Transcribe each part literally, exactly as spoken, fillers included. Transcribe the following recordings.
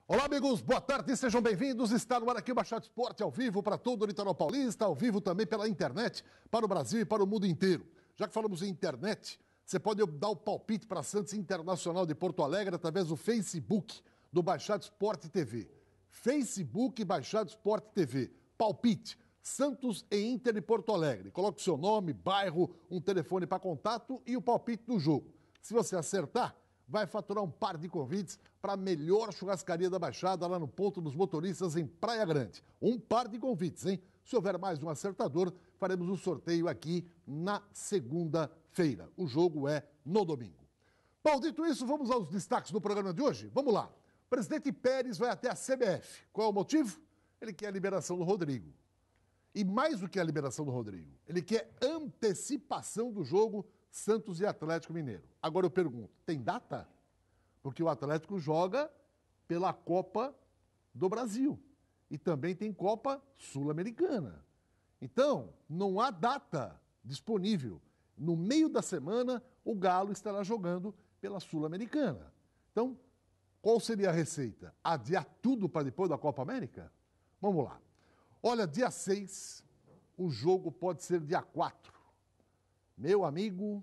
Olá, amigos, boa tarde, sejam bem-vindos. Está no ar aqui o Baixada Esporte, ao vivo para todo o litoral paulista, ao vivo também pela internet, para o Brasil e para o mundo inteiro. Já que falamos em internet, você pode dar o palpite para a Santos Internacional de Porto Alegre através do Facebook do Baixada Esporte T V. Facebook Baixada Esporte T V. Palpite, Santos e Inter de Porto Alegre. Coloque o seu nome, bairro, um telefone para contato e o palpite do jogo. Se você acertar, vai faturar um par de convites para a melhor churrascaria da Baixada, lá no Ponto dos Motoristas, em Praia Grande. Um par de convites, hein? Se houver mais um acertador, faremos um sorteio aqui na segunda-feira. O jogo é no domingo. Bom, dito isso, vamos aos destaques do programa de hoje? Vamos lá. O presidente Pérez vai até a C B F. Qual é o motivo? Ele quer a liberação do Rodrigo. E mais do que a liberação do Rodrigo, ele quer antecipação do jogo Santos e Atlético Mineiro. Agora eu pergunto, tem data? Porque o Atlético joga pela Copa do Brasil e também tem Copa Sul-Americana. Então, não há data disponível. No meio da semana, o Galo estará jogando pela Sul-Americana. Então, qual seria a receita? Adiar tudo para depois da Copa América? Vamos lá. Olha, dia seis, o jogo pode ser dia quatro. Meu amigo,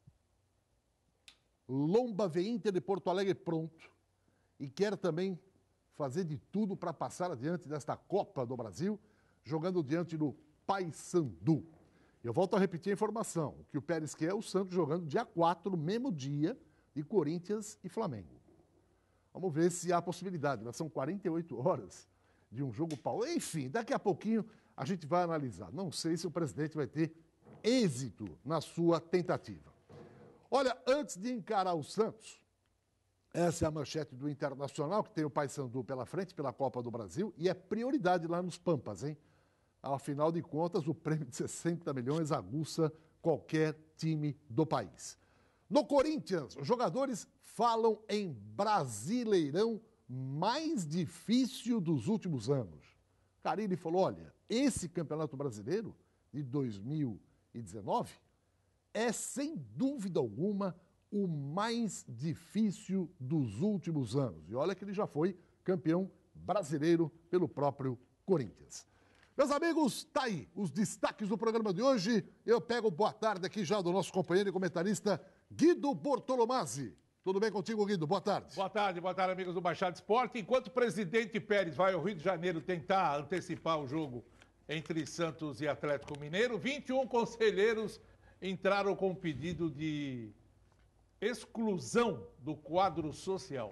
Lomba vê Inter de Porto Alegre pronto e quer também fazer de tudo para passar adiante desta Copa do Brasil, jogando diante do Paysandu. Eu volto a repetir a informação, o que o Pérez quer é o Santos jogando dia quatro, mesmo dia, de Corinthians e Flamengo. Vamos ver se há possibilidade, mas são quarenta e oito horas de um jogo paulista. Enfim, daqui a pouquinho a gente vai analisar. Não sei se o presidente vai ter êxito na sua tentativa. Olha, antes de encarar o Santos, essa é a manchete do Internacional, que tem o Paysandu pela frente, pela Copa do Brasil, e é prioridade lá nos Pampas, hein? Afinal de contas, o prêmio de sessenta milhões aguça qualquer time do país. No Corinthians, os jogadores falam em Brasileirão mais difícil dos últimos anos. Carille falou, olha, esse Campeonato Brasileiro de dois mil e dezenove é, sem dúvida alguma, o mais difícil dos últimos anos. E olha que ele já foi campeão brasileiro pelo próprio Corinthians. Meus amigos, tá aí os destaques do programa de hoje. Eu pego boa tarde aqui já do nosso companheiro e comentarista Guido Bortolomazzi. Tudo bem contigo, Guido? Boa tarde. Boa tarde, boa tarde, amigos do Baixada Esporte. Enquanto o presidente Pérez vai ao Rio de Janeiro tentar antecipar o jogo entre Santos e Atlético Mineiro, vinte e um conselheiros entraram com pedido de exclusão do quadro social,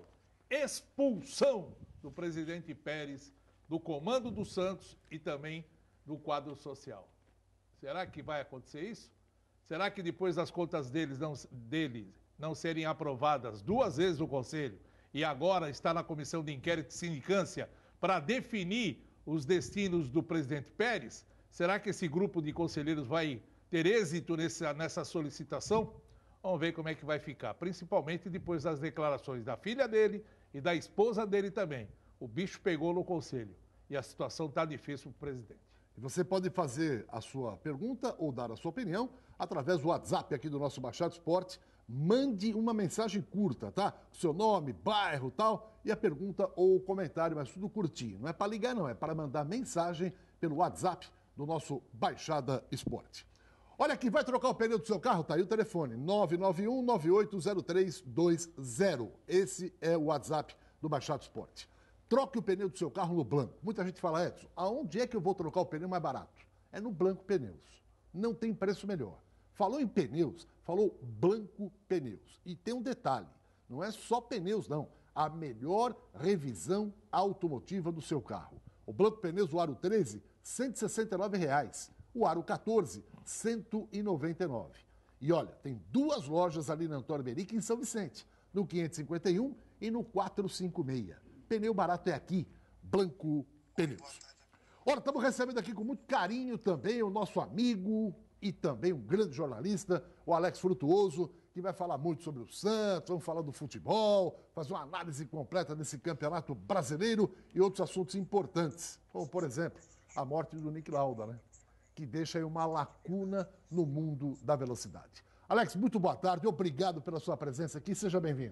expulsão do presidente Pérez do comando do Santos e também do quadro social. Será que vai acontecer isso? Será que depois das contas deles não, deles não serem aprovadas duas vezes no Conselho e agora está na comissão de inquérito de sindicância para definir os destinos do presidente Pérez? Será que esse grupo de conselheiros vai ter êxito nessa, nessa solicitação? Vamos ver como é que vai ficar, principalmente depois das declarações da filha dele e da esposa dele também. O bicho pegou no conselho e a situação está difícil para o presidente. E você pode fazer a sua pergunta ou dar a sua opinião através do WhatsApp aqui do nosso Baixada Esporte. Mande uma mensagem curta, tá? Seu nome, bairro, tal, e a pergunta ou o comentário, mas tudo curtinho. Não é para ligar, não, é para mandar mensagem pelo WhatsApp do nosso Baixada Esporte. Olha aqui, vai trocar o pneu do seu carro? Tá aí o telefone, nove nove um, nove oito zero três dois zero. Esse é o WhatsApp do Baixada Esporte. Troque o pneu do seu carro no Blanco. Muita gente fala, Edson, aonde é que eu vou trocar o pneu mais barato? É no Blanco Pneus. Não tem preço melhor. Falou em pneus, falou Blanco Pneus. E tem um detalhe, não é só pneus, não. A melhor revisão automotiva do seu carro. O Blanco Pneus, o Aro treze, cento e sessenta e nove reais. O Aro quatorze, cento e noventa e nove. E olha, tem duas lojas ali na Antônio Merique, em São Vicente, no quinhentos e cinquenta e um e no quatrocentos e cinquenta e seis. Pneu barato é aqui, Blanco Pneus. Olha, estamos recebendo aqui com muito carinho também o nosso amigo e também um grande jornalista, o Alex Frutuoso, que vai falar muito sobre o Santos, vamos falar do futebol, fazer uma análise completa desse campeonato brasileiro e outros assuntos importantes, como, por exemplo, a morte do Niki Lauda, né? Que deixa aí uma lacuna no mundo da velocidade. Alex, muito boa tarde, obrigado pela sua presença aqui, seja bem-vindo.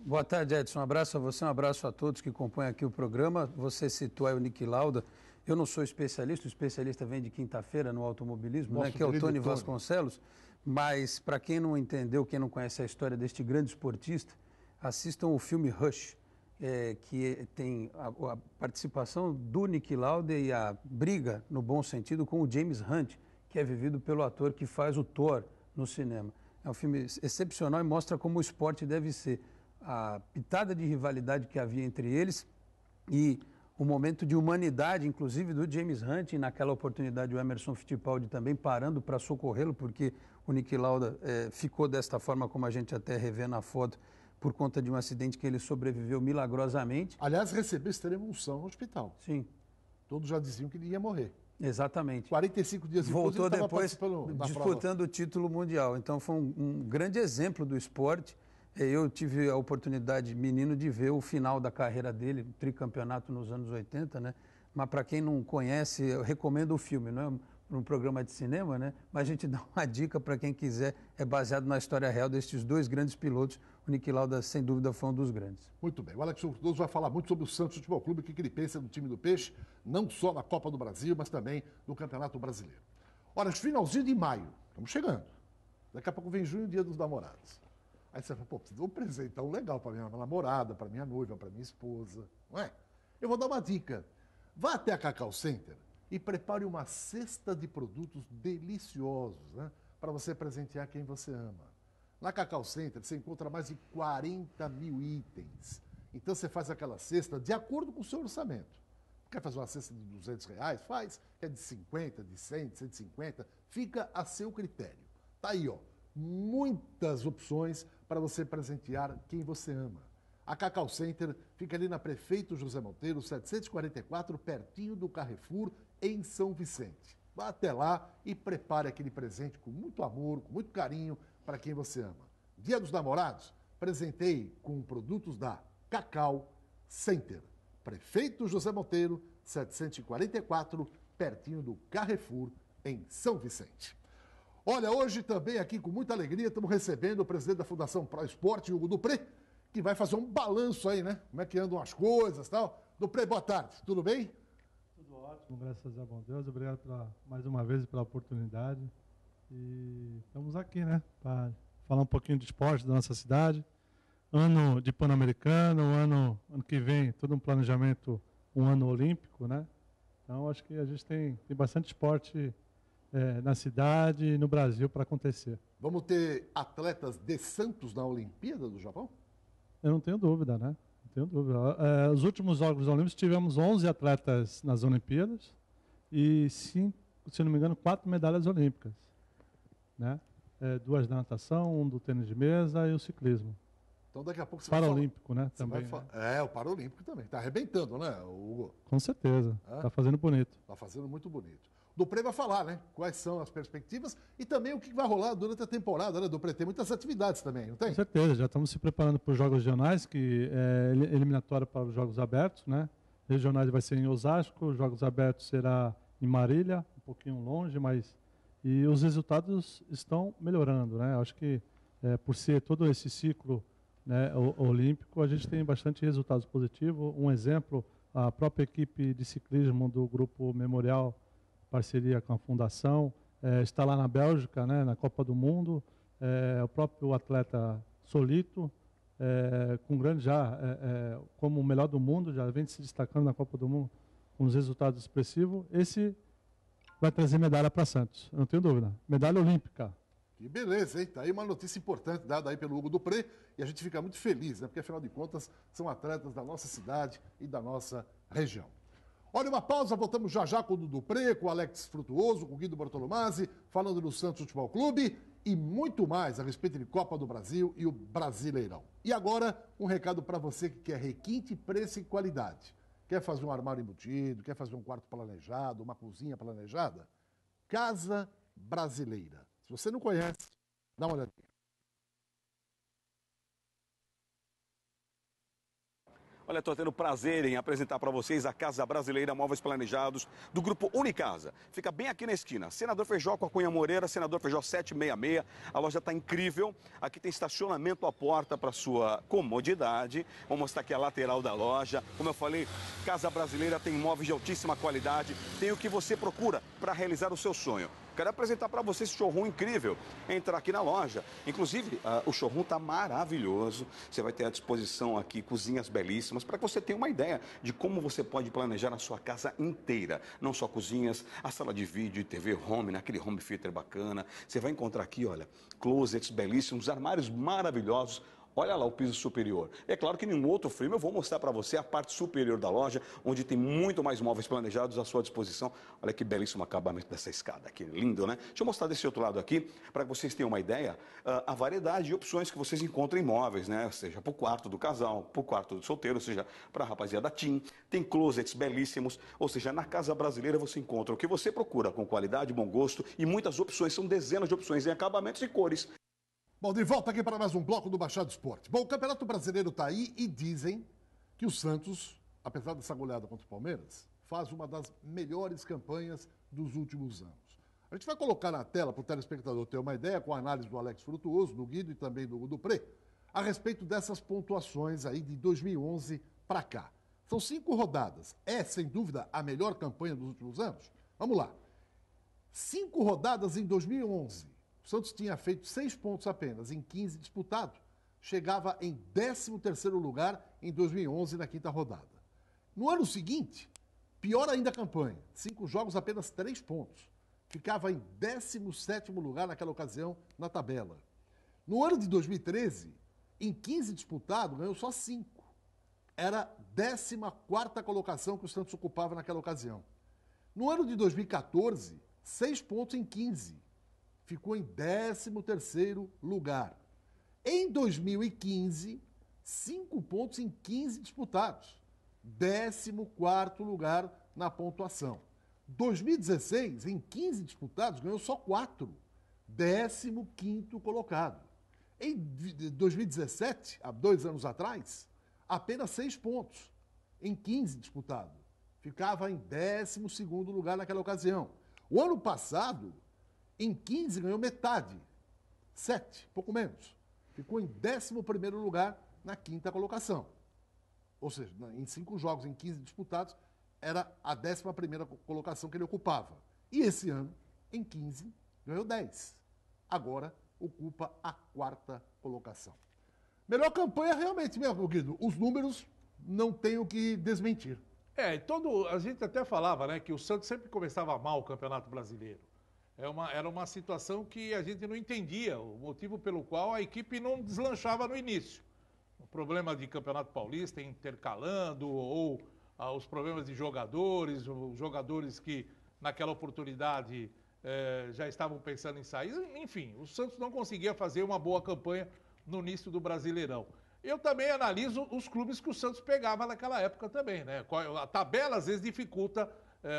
Boa tarde, Edson. Um abraço a você, um abraço a todos que compõem aqui o programa. Você citou aí o Niki Lauda. Eu não sou especialista, o especialista vem de quinta-feira no automobilismo, né, que é o Tony Vasconcelos. Mas, para quem não entendeu, quem não conhece a história deste grande esportista, assistam o filme Rush, é, que tem a, a participação do Niki Lauda e a briga, no bom sentido, com o James Hunt, que é vivido pelo ator que faz o Thor no cinema. É um filme excepcional e mostra como o esporte deve ser. A pitada de rivalidade que havia entre eles e o momento de humanidade, inclusive, do James Hunt, e naquela oportunidade o Emerson Fittipaldi também parando para socorrê-lo, porque o Niki Lauda eh, ficou desta forma, como a gente até revê na foto, por conta de um acidente que ele sobreviveu milagrosamente. Aliás, recebeu extrema unção no hospital. Sim. Todos já diziam que ele ia morrer. Exatamente. quarenta e cinco dias depois, voltou ele depois disputando prova. o título mundial. Então foi um, um grande exemplo do esporte. Eu tive a oportunidade, menino, de ver o final da carreira dele, o tricampeonato nos anos oitenta, né? Mas para quem não conhece, eu recomendo o filme, não é um programa de cinema, né? Mas a gente dá uma dica para quem quiser, é baseado na história real destes dois grandes pilotos. O Niki Lauda, sem dúvida, foi um dos grandes. Muito bem. O Alex Frutuoso vai falar muito sobre o Santos Futebol Clube, o que ele pensa do time do Peixe, não só na Copa do Brasil, mas também no Campeonato Brasileiro. Olha, finalzinho de maio, estamos chegando. Daqui a pouco vem junho, dia dos namorados. Aí você fala, pô, preciso de um presentão legal para minha namorada, para minha noiva, para minha esposa, não é? Eu vou dar uma dica. Vá até a Cacau Center e prepare uma cesta de produtos deliciosos, né? Para você presentear quem você ama. Na Cacau Center você encontra mais de quarenta mil itens. Então você faz aquela cesta de acordo com o seu orçamento. Quer fazer uma cesta de duzentos reais? Faz. Quer de cinquenta, de cem, de cento e cinquenta? Fica a seu critério. Tá aí, ó. Muitas opções para você presentear quem você ama. A Cacau Center fica ali na Prefeito José Monteiro, setecentos e quarenta e quatro, pertinho do Carrefour, em São Vicente. Vá até lá e prepare aquele presente com muito amor, com muito carinho para quem você ama. Dia dos Namorados, presentei com produtos da Cacau Center. Prefeito José Monteiro, setecentos e quarenta e quatro, pertinho do Carrefour, em São Vicente. Olha, hoje também aqui com muita alegria estamos recebendo o presidente da Fundação Pro Esporte, Hugo Dupré, que vai fazer um balanço aí, né? Como é que andam as coisas e tal. Dupré, boa tarde, tudo bem? Tudo ótimo, graças a bom Deus. Obrigado pela, mais uma vez pela oportunidade. E estamos aqui, né? Para falar um pouquinho de esporte da nossa cidade. Ano de Pan-Americano, ano, ano que vem, todo um planejamento, um ano olímpico, né? Então, acho que a gente tem, tem bastante esporte É, na cidade e no Brasil para acontecer. Vamos ter atletas de Santos na Olimpíada do Japão? Eu não tenho dúvida, né? Não tenho dúvida. É, os últimos Jogos Olímpicos tivemos onze atletas nas Olimpíadas e, cinco, se não me engano, quatro medalhas olímpicas. Né? É, duas da natação, um do tênis de mesa e o ciclismo. Então daqui a pouco você Paralímpico, vai né? Também. Vai né? É, o Paralímpico também. Está arrebentando, né, Hugo? Com certeza. Está fazendo bonito. Está fazendo muito bonito. Dupré vai falar, né? Quais são as perspectivas e também o que vai rolar durante a temporada, né, Dupré? Tem muitas atividades também, não tem? Com certeza, já estamos se preparando para os Jogos Regionais, que é eliminatória para os Jogos Abertos, né? Regionais vai ser em Osasco, os Jogos Abertos será em Marília, um pouquinho longe, mas... E os resultados estão melhorando, né? Acho que é, por ser todo esse ciclo, né, o, olímpico, a gente tem bastante resultados positivos. Um exemplo, a própria equipe de ciclismo do Grupo Memorial, parceria com a Fundação, é, está lá na Bélgica, né, na Copa do Mundo, é, o próprio atleta Solito, é, com grande já, é, é, como o melhor do mundo, já vem se destacando na Copa do Mundo, com os resultados expressivos. Esse vai trazer medalha para Santos, eu não tenho dúvida. Medalha olímpica. Que beleza, hein? Tá aí uma notícia importante dada aí pelo Hugo Dupré e a gente fica muito feliz, né? Porque afinal de contas são atletas da nossa cidade e da nossa região. Olha, uma pausa, voltamos já já com o Dupré, com o Alex Frutuoso, com o Guido Bortolomazzi, falando do Santos Futebol Clube e muito mais a respeito de Copa do Brasil e o Brasileirão. E agora, um recado para você que quer requinte, preço e qualidade. Quer fazer um armário embutido, quer fazer um quarto planejado, uma cozinha planejada? Casa Brasileira. Se você não conhece, dá uma olhadinha. Olha, estou tendo prazer em apresentar para vocês a Casa Brasileira Móveis Planejados do Grupo Unicasa. Fica bem aqui na esquina. Senador Feijó com a Cunha Moreira, Senador Feijó setecentos e sessenta e seis. A loja está incrível. Aqui tem estacionamento à porta para sua comodidade. Vou mostrar aqui a lateral da loja. Como eu falei, Casa Brasileira tem móveis de altíssima qualidade. Tem o que você procura para realizar o seu sonho. Quero apresentar para você esse showroom incrível. Entrar aqui na loja. Inclusive, uh, o showroom está maravilhoso. Você vai ter à disposição aqui cozinhas belíssimas para que você tenha uma ideia de como você pode planejar a sua casa inteira. Não só cozinhas, a sala de vídeo e T V home, naquele home theater bacana. Você vai encontrar aqui, olha, closets belíssimos, armários maravilhosos. Olha lá o piso superior. É claro que em um outro filme eu vou mostrar para você a parte superior da loja, onde tem muito mais móveis planejados à sua disposição. Olha que belíssimo acabamento dessa escada aqui, lindo, né? Deixa eu mostrar desse outro lado aqui, para que vocês tenham uma ideia, a variedade de opções que vocês encontram em móveis, né? Seja para o quarto do casal, para o quarto do solteiro, seja para a rapaziada teen. Tem closets belíssimos, ou seja, na Casa Brasileira você encontra o que você procura, com qualidade, bom gosto e muitas opções, são dezenas de opções em acabamentos e cores. Bom, de volta aqui para mais um bloco do Baixado Esporte. Bom, o Campeonato Brasileiro está aí e dizem que o Santos, apesar dessa goleada contra o Palmeiras, faz uma das melhores campanhas dos últimos anos. A gente vai colocar na tela para o telespectador ter uma ideia, com a análise do Alex Frutuoso, do Guido e também do Dupré, a respeito dessas pontuações aí de dois mil e onze para cá. São cinco rodadas. É, sem dúvida, a melhor campanha dos últimos anos? Vamos lá. Cinco rodadas em dois mil e onze. O Santos tinha feito seis pontos apenas em quinze disputados. Chegava em décimo terceiro lugar em dois mil e onze, na quinta rodada. No ano seguinte, pior ainda a campanha. Cinco jogos, apenas três pontos. Ficava em décimo sétimo lugar naquela ocasião na tabela. No ano de dois mil e treze, em quinze disputados, ganhou só cinco. Era a décima quarta colocação que o Santos ocupava naquela ocasião. No ano de dois mil e quatorze, seis pontos em quinze. Ficou em décimo terceiro lugar. Em dois mil e quinze, cinco pontos em quinze disputados. décimo quarto lugar na pontuação. dois mil e dezesseis, em quinze disputados, ganhou só quatro. décimo quinto colocado. Em dois mil e dezessete, há dois anos atrás, apenas seis pontos em quinze disputados. Ficava em décimo segundo lugar naquela ocasião. O ano passado, em quinze, ganhou metade. sete, pouco menos. Ficou em décimo primeiro lugar na quinta colocação. Ou seja, em cinco jogos, em quinze disputados, era a décima primeira colocação que ele ocupava. E esse ano, em quinze, ganhou dez. Agora, ocupa a quarta colocação. Melhor campanha realmente, mesmo, Guido. Os números não têm o que desmentir. É, todo, a gente até falava, né, que o Santos sempre começava mal o Campeonato Brasileiro. É uma, era uma situação que a gente não entendia, o motivo pelo qual a equipe não deslanchava no início. O problema de Campeonato Paulista intercalando, ou ah, os problemas de jogadores, os jogadores que naquela oportunidade eh, já estavam pensando em sair. Enfim, o Santos não conseguia fazer uma boa campanha no início do Brasileirão. Eu também analiso os clubes que o Santos pegava naquela época também, né? A tabela às vezes dificulta eh,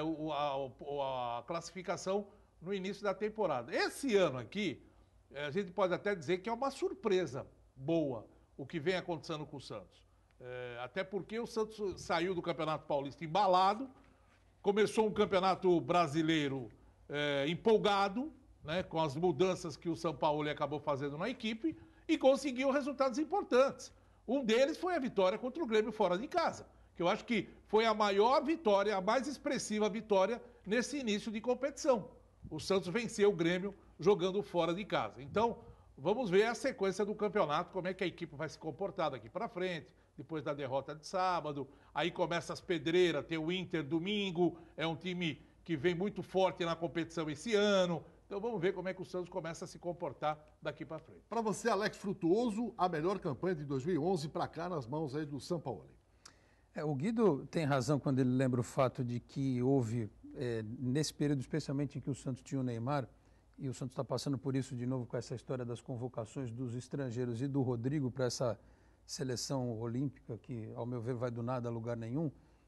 a, a classificação no início da temporada. Esse ano aqui, a gente pode até dizer que é uma surpresa boa o que vem acontecendo com o Santos. É, até porque o Santos saiu do Campeonato Paulista embalado, começou um Campeonato Brasileiro é, empolgado, né, com as mudanças que o São Paulo acabou fazendo na equipe, e conseguiu resultados importantes. Um deles foi a vitória contra o Grêmio fora de casa, que eu acho que foi a maior vitória, a mais expressiva vitória nesse início de competição. O Santos venceu o Grêmio jogando fora de casa. Então, vamos ver a sequência do campeonato, como é que a equipe vai se comportar daqui para frente, depois da derrota de sábado. Aí começa as pedreiras, tem o Inter domingo, é um time que vem muito forte na competição esse ano. Então, vamos ver como é que o Santos começa a se comportar daqui para frente. Para você, Alex Frutuoso, a melhor campanha de dois mil e onze para cá nas mãos aí do São Paulo. É, o Guido tem razão quando ele lembra o fato de que houve... É, nesse período, especialmente em que o Santos tinha o Neymar, e o Santos está passando por isso de novo com essa história das convocações dos estrangeiros e do Rodrigo para essa seleção olímpica que, ao meu ver, vai do nada a lugar nenhum,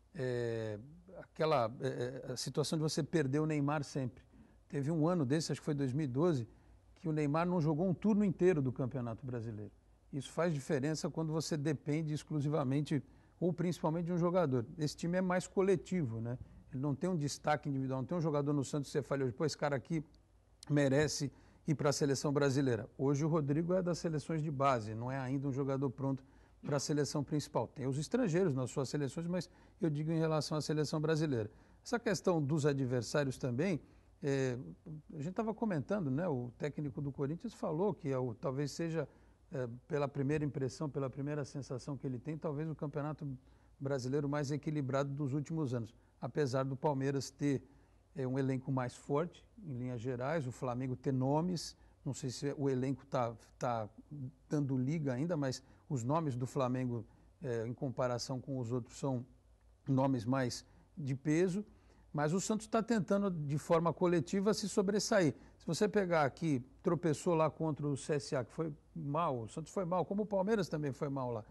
é, aquela é, a situação de você perder o Neymar sempre. Teve um ano desse, acho que foi dois mil e doze, que o Neymar não jogou um turno inteiro do Campeonato Brasileiro. Isso faz diferença quando você depende exclusivamente ou principalmente de um jogador. Esse time é mais coletivo, né? Ele não tem um destaque individual, não tem um jogador no Santos que você fala hoje, pô, esse cara aqui merece ir para a seleção brasileira. Hoje o Rodrigo é das seleções de base, não é ainda um jogador pronto para a seleção principal. Tem os estrangeiros nas suas seleções, mas eu digo em relação à seleção brasileira. Essa questão dos adversários também, é, a gente estava comentando, né? O técnico do Corinthians falou que é o, talvez seja, é, pela primeira impressão, pela primeira sensação que ele tem, talvez o campeonato brasileiro mais equilibrado dos últimos anos. Apesar do Palmeiras ter é, um elenco mais forte, em linhas gerais, o Flamengo ter nomes, não sei se o elenco está tá dando liga ainda, mas os nomes do Flamengo, é, em comparação com os outros, são nomes mais de peso, mas o Santos está tentando, de forma coletiva, se sobressair. Se você pegar aqui, tropeçou lá contra o C S A, que foi mal, o Santos foi mal, como o Palmeiras também foi mal lá.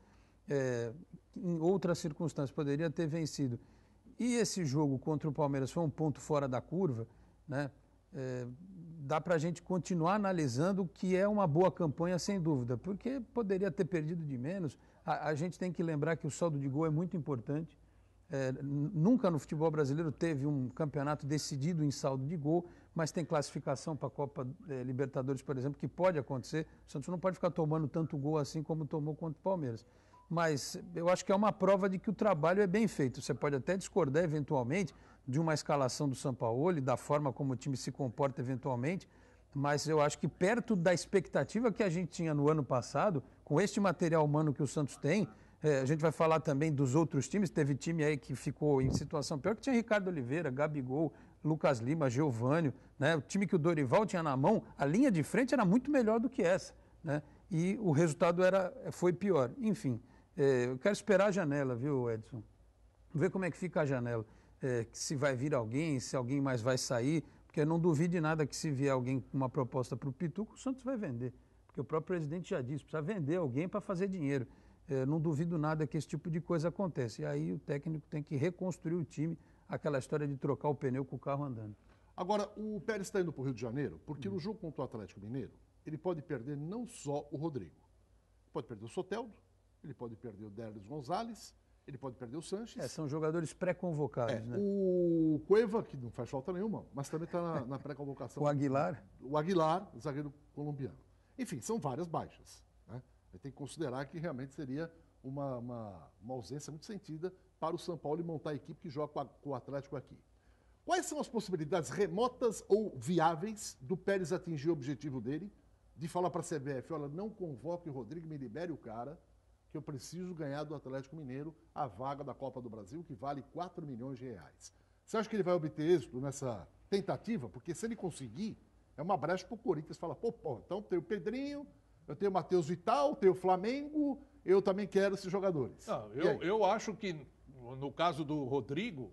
É, em outras circunstâncias, poderia ter vencido. E esse jogo contra o Palmeiras foi um ponto fora da curva, né? É, dá para a gente continuar analisando o que é uma boa campanha, sem dúvida, porque poderia ter perdido de menos. A, a gente tem que lembrar que o saldo de gol é muito importante. É, nunca no futebol brasileiro teve um campeonato decidido em saldo de gol, mas tem classificação para a Copa é, Libertadores, por exemplo, que pode acontecer. O Santos não pode ficar tomando tanto gol assim como tomou contra o Palmeiras. Mas eu acho que é uma prova de que o trabalho é bem feito. Você pode até discordar eventualmente de uma escalação do Sampaoli, da forma como o time se comporta eventualmente, mas eu acho que perto da expectativa que a gente tinha no ano passado, com este material humano que o Santos tem, é, a gente vai falar também dos outros times, teve time aí que ficou em situação pior, que tinha Ricardo Oliveira, Gabigol, Lucas Lima, Geovânio, né? O time que o Dorival tinha na mão, a linha de frente era muito melhor do que essa, né? E o resultado era, foi pior. Enfim, é, eu quero esperar a janela, viu, Edson? Ver como é que fica a janela. É, se vai vir alguém, se alguém mais vai sair, porque não duvide nada que se vier alguém com uma proposta para o Pituco, o Santos vai vender. Porque o próprio presidente já disse, precisa vender alguém para fazer dinheiro. É, não duvido nada que esse tipo de coisa aconteça. E aí o técnico tem que reconstruir o time, aquela história de trocar o pneu com o carro andando. Agora, o Pérez está indo para o Rio de Janeiro, porque hum. no jogo contra o Atlético Mineiro, ele pode perder não só o Rodrigo. Pode perder o Soteldo, ele pode perder o Derlis Gonzalez, ele pode perder o Sanches. É, são jogadores pré-convocados, é, né? O Cueva, que não faz falta nenhuma, mas também está na, na pré-convocação. O Aguilar. O Aguilar, zagueiro colombiano. Enfim, são várias baixas, né? Tem que considerar que realmente seria uma, uma, uma ausência muito sentida para o São Paulo montar a equipe que joga com, a, com o Atlético aqui. Quais são as possibilidades remotas ou viáveis do Pérez atingir o objetivo dele, de falar para a C B F, olha, não convoque o Rodrigo, me libere o cara, que eu preciso ganhar do Atlético Mineiro a vaga da Copa do Brasil, que vale quatro milhões de reais. Você acha que ele vai obter êxito nessa tentativa? Porque se ele conseguir, é uma brecha para o Corinthians falar, pô, pô, então tem o Pedrinho, eu tenho o Matheus Vital, tenho o Flamengo, eu também quero esses jogadores. Não, eu, eu acho que, no caso do Rodrigo,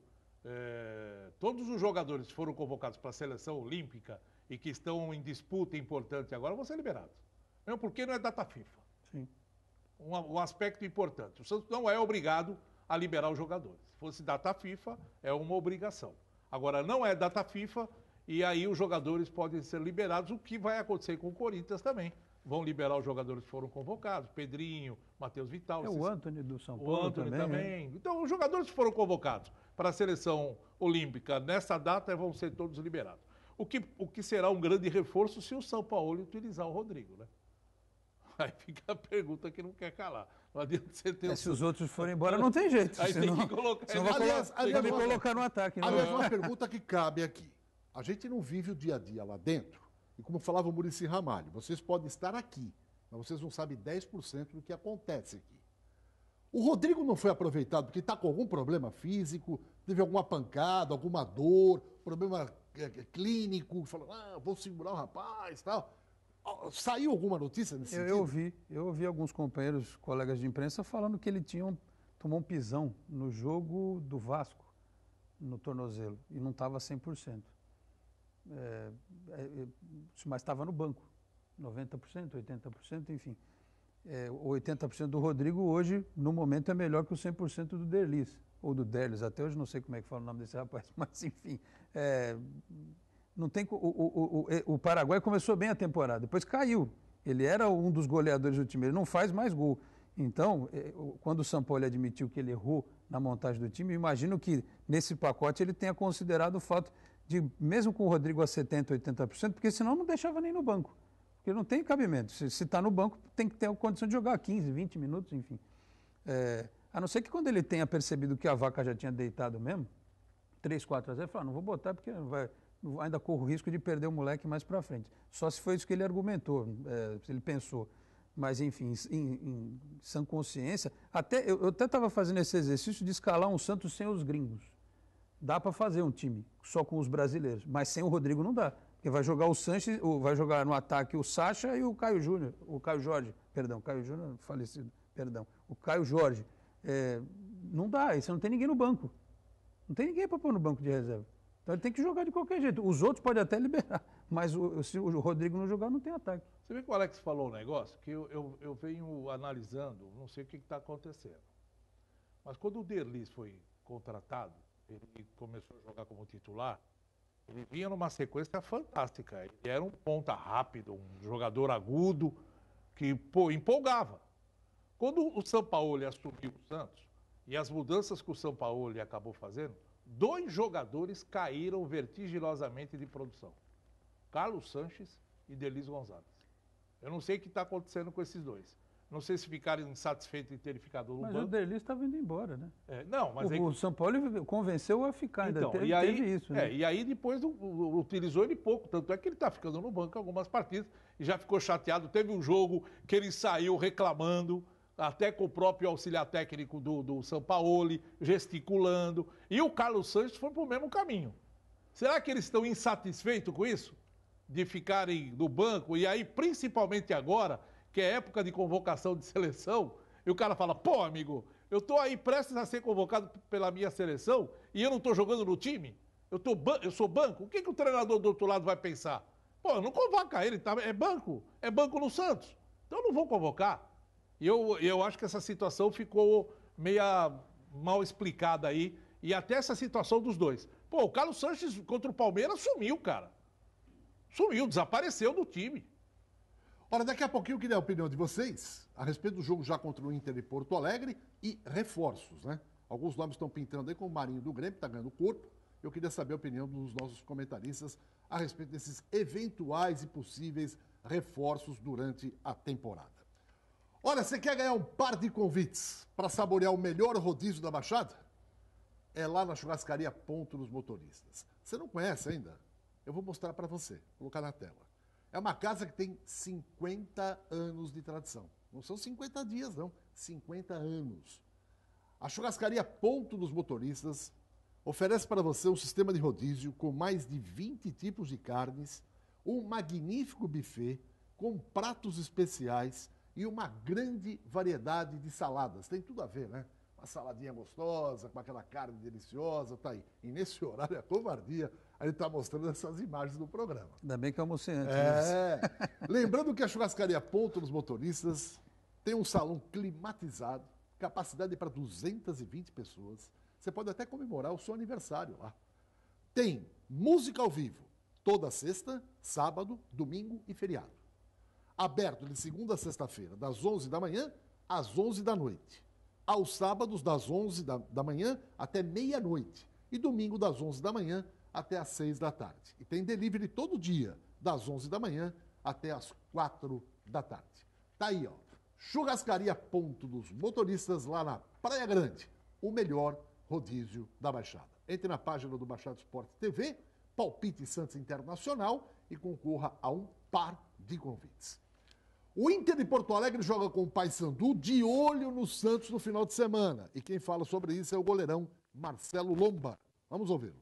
é, todos os jogadores que foram convocados para a seleção olímpica e que estão em disputa importante agora vão ser liberados. Mesmo porque não é data FIFA. Sim. Um, um aspecto importante. O Santos não é obrigado a liberar os jogadores. Se fosse data FIFA, é uma obrigação. Agora, não é data FIFA e aí os jogadores podem ser liberados, o que vai acontecer com o Corinthians também. Vão liberar os jogadores que foram convocados, Pedrinho, Matheus Vital. É esses... o Antony do São Paulo O Antony também. também. É. Então, os jogadores que foram convocados para a seleção olímpica nessa data vão ser todos liberados. O que, o que será um grande reforço se o São Paulo utilizar o Rodrigo, né? Aí fica a pergunta que não quer calar. Não adianta você ter... É, se os outros forem embora, não tem jeito. Aí senão, tem que colocar... Senão vai aliás, colo... aliás, me uma... colocar no ataque. Né? Aliás, uma pergunta que cabe aqui. A gente não vive o dia a dia lá dentro. E como falava o Muricy Ramalho, vocês podem estar aqui, mas vocês não sabem dez por cento do que acontece aqui. O Rodrigo não foi aproveitado porque está com algum problema físico, teve alguma pancada, alguma dor, problema clínico, falou, ah, vou segurar o rapaz e tal. Saiu alguma notícia nesse eu, sentido? Eu ouvi, eu ouvi alguns companheiros, colegas de imprensa, falando que ele tinha um, tomou um pisão no jogo do Vasco, no tornozelo, e não estava cem por cento. É, é, mas estava no banco, noventa por cento, oitenta por cento, enfim. É, o oitenta por cento do Rodrigo hoje, no momento, é melhor que o cem por cento do Derlis, ou do Derlis, até hoje não sei como é que fala o nome desse rapaz, mas enfim... É, Não tem, o, o, o, o Paraguai começou bem a temporada, depois caiu. Ele era um dos goleadores do time, ele não faz mais gol. Então, quando o Sampaoli admitiu que ele errou na montagem do time, eu imagino que nesse pacote ele tenha considerado o fato de, mesmo com o Rodrigo a setenta por cento, oitenta por cento, porque senão não deixava nem no banco. Porque não tem cabimento. Se está no banco, tem que ter a condição de jogar quinze, vinte minutos, enfim. É, a não ser que quando ele tenha percebido que a vaca já tinha deitado mesmo, três, quatro a zero, ele falou, não vou botar porque vai, ainda corro o risco de perder o moleque mais para frente. Só se foi isso que ele argumentou, é, se ele pensou. Mas, enfim, em, em sã consciência, até, eu, eu até estava fazendo esse exercício de escalar um Santos sem os gringos. Dá para fazer um time só com os brasileiros, mas sem o Rodrigo não dá. Porque vai jogar o Sanches, vai jogar no ataque o Sacha e o Caio Júnior, o Caio Jorge, perdão, Caio Júnior falecido, perdão, o Caio Jorge. É, não dá, aí você não tem ninguém no banco. Não tem ninguém para pôr no banco de reserva. Então ele tem que jogar de qualquer jeito. Os outros podem até liberar, mas o, se o Rodrigo não jogar, não tem ataque. Você vê que o Alex falou um negócio que eu, eu, eu venho analisando, não sei o que está acontecendo. Mas quando o Derlis foi contratado, ele começou a jogar como titular, ele vinha numa sequência fantástica. Ele era um ponta rápido, um jogador agudo, que pô, empolgava. Quando o Sampaoli assumiu o Santos, e as mudanças que o Sampaoli acabou fazendo, dois jogadores caíram vertiginosamente de produção. Carlos Sanches e Derlis Gonzalez. Eu não sei o que está acontecendo com esses dois. Não sei se ficaram insatisfeitos em ter ficado no mas banco. Mas o Derlis estava indo embora, né? É, não, mas o, aí... o São Paulo convenceu a ficar, então, ainda teve, e aí, teve isso, né? É, e aí depois o, o, utilizou ele pouco, tanto é que ele está ficando no banco em algumas partidas e já ficou chateado. Teve um jogo que ele saiu reclamando, até com o próprio auxiliar técnico do, do Sampaoli, gesticulando. E o Carlos Sanches foi para o mesmo caminho. Será que eles estão insatisfeitos com isso? De ficarem no banco, e aí, principalmente agora, que é época de convocação de seleção, e o cara fala, pô, amigo, eu tô aí prestes a ser convocado pela minha seleção e eu não tô jogando no time? Eu, tô eu sou banco? O que, que o treinador do outro lado vai pensar? Pô, não convoca ele, tá? É banco, é banco no Santos. Então eu não vou convocar. E eu, eu acho que essa situação ficou meia mal explicada aí, e até essa situação dos dois. Pô, o Carlos Sanches contra o Palmeiras sumiu, cara. Sumiu, desapareceu do time. Ora, daqui a pouquinho eu queria a opinião de vocês a respeito do jogo já contra o Inter de Porto Alegre e reforços, né? Alguns nomes estão pintando aí, como o Marinho do Grêmio, que está ganhando corpo. Eu queria saber a opinião dos nossos comentaristas a respeito desses eventuais e possíveis reforços durante a temporada. Olha, você quer ganhar um par de convites para saborear o melhor rodízio da Baixada? É lá na churrascaria Ponto dos Motoristas. Você não conhece ainda? Eu vou mostrar para você, vou colocar na tela. É uma casa que tem cinquenta anos de tradição. Não são cinquenta dias, não. cinquenta anos. A churrascaria Ponto dos Motoristas oferece para você um sistema de rodízio com mais de vinte tipos de carnes, um magnífico buffet com pratos especiais e uma grande variedade de saladas. Tem tudo a ver, né? Uma saladinha gostosa, com aquela carne deliciosa, tá aí. E nesse horário é covardia, a gente está mostrando essas imagens do programa. Ainda bem que eu almocei antes. É. Lembrando que a churrascaria Ponto dos Motoristas tem um salão climatizado, capacidade para duzentas e vinte pessoas. Você pode até comemorar o seu aniversário lá. Tem música ao vivo, toda sexta, sábado, domingo e feriado. Aberto de segunda a sexta-feira, das onze da manhã às onze da noite. Aos sábados, das onze da, da manhã até meia-noite. E domingo, das onze da manhã até às seis da tarde. E tem delivery todo dia, das onze da manhã até às quatro da tarde. Tá aí, ó. Churrascaria Ponto dos Motoristas, lá na Praia Grande. O melhor rodízio da Baixada. Entre na página do Baixada Esporte T V, palpite Santos Internacional e concorra a um par de convites. O Inter de Porto Alegre joga com o Paysandu de olho no Santos no final de semana. E quem fala sobre isso é o goleirão Marcelo Lomba. Vamos ouvi-lo.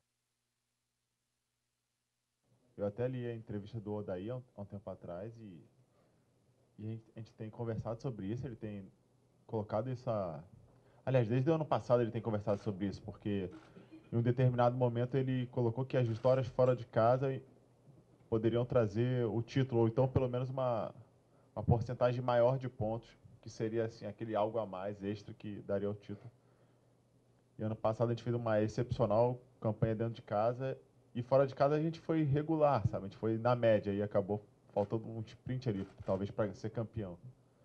Eu até li a entrevista do Odair há um tempo atrás e, e a, gente, a gente tem conversado sobre isso. Ele tem colocado isso a... Aliás, desde o ano passado ele tem conversado sobre isso, porque em um determinado momento ele colocou que as vitórias fora de casa poderiam trazer o título, ou então pelo menos uma... uma porcentagem maior de pontos, que seria assim, aquele algo a mais extra que daria o título. E ano passado a gente fez uma excepcional campanha dentro de casa, e fora de casa a gente foi regular, sabe? A gente foi na média, e acabou faltando um sprint ali, talvez para ser campeão.